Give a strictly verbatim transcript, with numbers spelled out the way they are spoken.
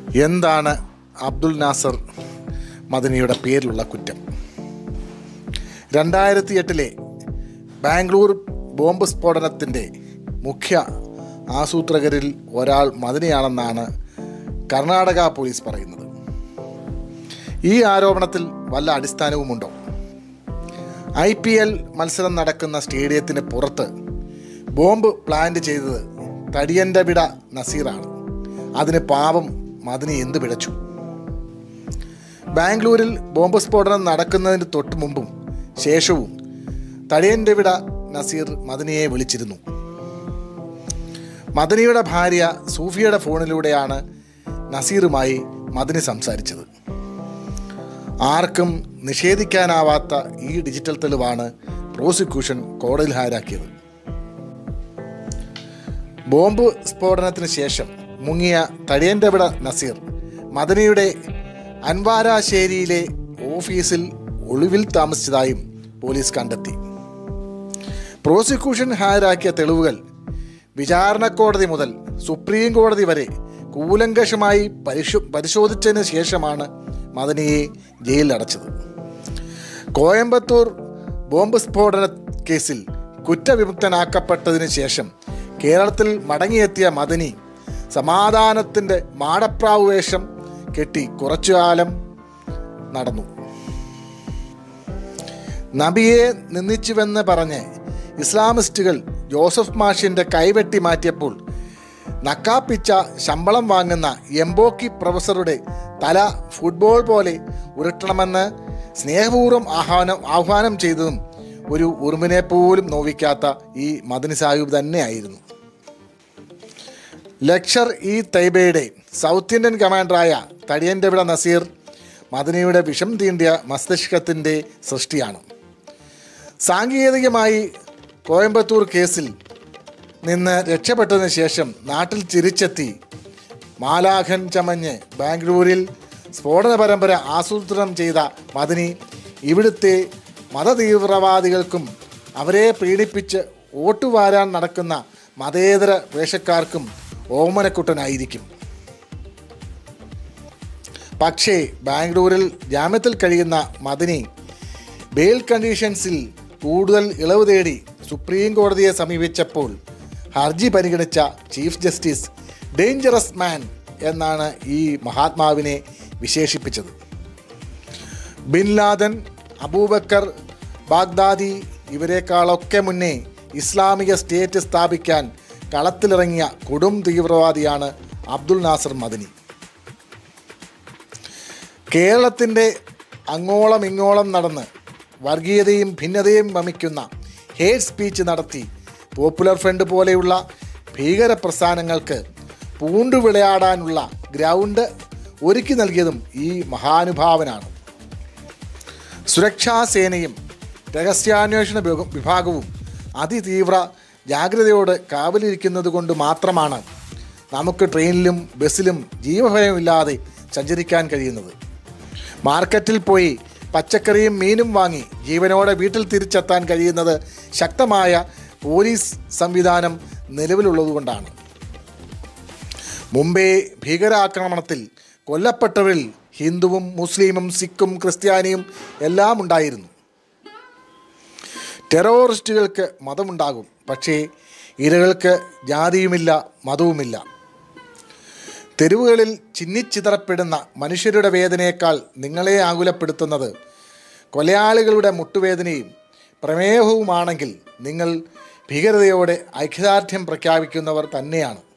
എന്താണ് അബ്ദുൽ നാസർ മദനിയുടെ പേരിലുള്ള കുറ്റം? രണ്ടായിരത്തി എട്ടിലെ ബാംഗ്ലൂർ ബോംബ് സ്ഫോടനത്തിൻ്റെ മുഖ്യ ആസൂത്രകരിൽ ഒരാൾ മദനിയാണെന്നാണ് കർണാടക പോലീസ് പറയുന്നത്. ഈ ആരോപണത്തിൽ വല്ല അടിസ്ഥാനവുമുണ്ടോ? ഐ പി എൽ മത്സരം നടക്കുന്ന സ്റ്റേഡിയത്തിന് പുറത്ത് ബോംബ് പ്ലാന്റ് ചെയ്തത് തടിയൻ്റെ വിട നസീറാണ്. അതിന് പാവം മദനി എന്ത് പിഴച്ചു? ബാംഗ്ലൂരിൽ ബോംബ് സ്ഫോടനം നടക്കുന്നതിന് തൊട്ട് മുമ്പും ശേഷവും തടിയൻ്റെ വിട നസീർ മദനിയെ വിളിച്ചിരുന്നു. മദനിയുടെ ഭാര്യ സൂഫിയയുടെ ഫോണിലൂടെയാണ് നസീറുമായി മദനി സംസാരിച്ചത്. ആർക്കും നിഷേധിക്കാനാവാത്ത ഈ ഡിജിറ്റൽ തെളിവാണ് പ്രോസിക്യൂഷൻ കോടതിയിൽ ഹാജരാക്കിയത്. ബോംബ് സ്ഫോടനത്തിന് ശേഷം മുങ്ങിയ തടിയൻ്റെ വിട നസീർ മദനിയുടെ അൻവാരാശ്ശേരിയിലെ ഓഫീസിൽ ഒളിവിൽ താമസിച്ചതായും പോലീസ് കണ്ടെത്തി. പ്രോസിക്യൂഷൻ ഹാജരാക്കിയ തെളിവുകൾ വിചാരണ കോടതി മുതൽ സുപ്രീം കോടതി വരെ കൂലങ്കഷമായി പരിശോ പരിശോധിച്ചതിന് ശേഷമാണ് മദനിയെ ജയിലിലടച്ചത്. കോയമ്പത്തൂർ ബോംബ് സ്ഫോടന കേസിൽ കുറ്റവിമുക്തനാക്കപ്പെട്ടതിന് ശേഷം കേരളത്തിൽ മടങ്ങിയെത്തിയ മദനി സമാധാനത്തിൻ്റെ മാടപ്രാവ് വേഷം കെട്ടി കുറച്ചുകാലം നടന്നു. നബിയെ നിന്ദിച്ചുവെന്ന് പറഞ്ഞ് ഇസ്ലാമിസ്റ്റുകൾ ജോസഫ് മാഷിൻ്റെ കൈവെട്ടി മാറ്റിയപ്പോൾ നക്കാപ്പിച്ച ശമ്പളം വാങ്ങുന്ന എംബോക്കി പ്രൊഫസറുടെ തല ഫുട്ബോൾ പോലെ ഉരുട്ടണമെന്ന് സ്നേഹപൂർവ്വം ആഹ്വാനം ആഹ്വാനം ചെയ്തതും ഒരു ഉറുമ്പിനെ പോലും നോവിക്കാത്ത ഈ മദനി സാഹിബ് തന്നെയായിരുന്നു. ലക്ഷർ ഇ തൈബയുടെ സൗത്ത് ഇന്ത്യൻ കമാൻഡറായ തടിയൻ്റെ വിട നസീർ മദനിയുടെ വിഷം തീണ്ടിയ മസ്തിഷ്കത്തിൻ്റെ സൃഷ്ടിയാണ്. സാങ്കേതികമായി കോയമ്പത്തൂർ കേസിൽ നിന്ന് രക്ഷപ്പെട്ടതിന് ശേഷം നാട്ടിൽ തിരിച്ചെത്തി മാലാഖൻ ചമഞ്ഞ് ബാംഗ്ലൂരിൽ സ്ഫോടന പരമ്പര ആസൂത്രണം ചെയ്ത മദനി ഇവിടുത്തെ മതതീവ്രവാദികൾക്കും അവരെ പീഡിപ്പിച്ച് വോട്ടുവാരാൻ നടക്കുന്ന മതേതര വേഷക്കാർക്കും ഓമനക്കുട്ടനായിരിക്കും. പക്ഷേ ബാംഗ്ലൂരിൽ ജാമ്യത്തിൽ കഴിയുന്ന മദനി ബെയിൽ കണ്ടീഷൻസിൽ കൂടുതൽ ഇളവ് തേടി സുപ്രീം കോടതിയെ സമീപിച്ചപ്പോൾ ഹർജി പരിഗണിച്ച ചീഫ് ജസ്റ്റിസ് ഡേഞ്ചറസ് മാൻ എന്നാണ് ഈ മഹാത്മാവിനെ വിശേഷിപ്പിച്ചത്. ബിൻ ലാദൻ, അബൂബക്കർ ബാഗ്ദാദി ഇവരെക്കാളൊക്കെ മുന്നേ ഇസ്ലാമിക സ്റ്റേറ്റ് സ്ഥാപിക്കാൻ കളത്തിലിറങ്ങിയ കൊടും തീവ്രവാദിയാണ് അബ്ദുൽ നാസർ മദനി. കേരളത്തിൻ്റെ അങ്ങോളം ഇങ്ങോളം നടന്ന് വർഗീയതയും ഭിന്നതയും വമിക്കുന്ന ഹേറ്റ് സ്പീച്ച് നടത്തി പോപ്പുലർ ഫ്രണ്ട് പോലെയുള്ള ഭീകര പ്രസ്ഥാനങ്ങൾക്ക് പൂണ്ടുവിളയാടാനുള്ള ഗ്രൗണ്ട് ഒരുക്കി നൽകിയതും ഈ മഹാനുഭാവനാണ്. സുരക്ഷാ സേനയും രഹസ്യാന്വേഷണ വിഭാഗവും അതിതീവ്ര ജാഗ്രതയോടെ കാവലിരിക്കുന്നത് കൊണ്ട് മാത്രമാണ് നമുക്ക് ട്രെയിനിലും ബസ്സിലും ജീവഭയമില്ലാതെ സഞ്ചരിക്കാൻ കഴിയുന്നത്. മാർക്കറ്റിൽ പോയി പച്ചക്കറിയും മീനും വാങ്ങി ജീവനോടെ വീട്ടിൽ തിരിച്ചെത്താൻ കഴിയുന്നത് ശക്തമായ പോലീസ് സംവിധാനം നിലവിലുള്ളതുകൊണ്ടാണ്. മുംബൈ ഭീകരാക്രമണത്തിൽ കൊല്ലപ്പെട്ടവരിൽ ഹിന്ദുവും മുസ്ലിമും സിഖും ക്രിസ്ത്യാനിയും എല്ലാം ഉണ്ടായിരുന്നു. ടെററിസ്റ്റുകൾക്ക് മതമുണ്ടാകും, പക്ഷേ ഇരകൾക്ക് ജാതിയുമില്ല, മതവുമില്ല. തെരുവുകളിൽ ചിന്നിച്ചിതറപ്പെടുന്ന മനുഷ്യരുടെ വേദനയേക്കാൾ നിങ്ങളെ ആകുലപ്പെടുത്തുന്നത് കൊലയാളികളുടെ മുട്ടുവേദനയും പ്രമേഹവുമാണെങ്കിൽ നിങ്ങൾ ഭീകരതയോടെ ഐക്യദാർഢ്യം പ്രഖ്യാപിക്കുന്നവർ തന്നെയാണ്.